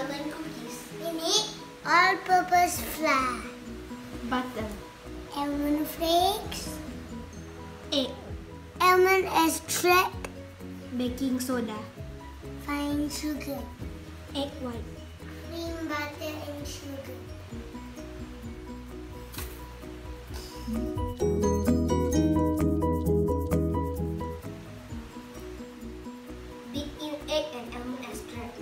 almond cookies. Ini all-purpose flour. Butter. Almond flakes. Egg. Almond extract. Baking soda. Fine sugar. Egg white. Cream, butter, and sugar. Beat in egg and almond extract.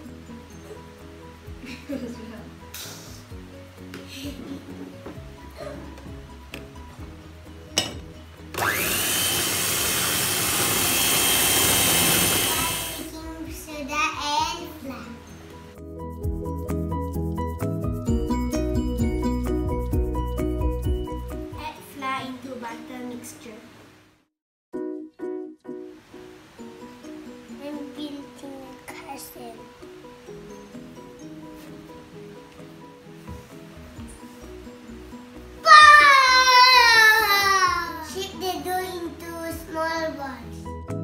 Baking soda and flour. Add flour into butter mixture. I'm building a castle. Shape the dough into small balls.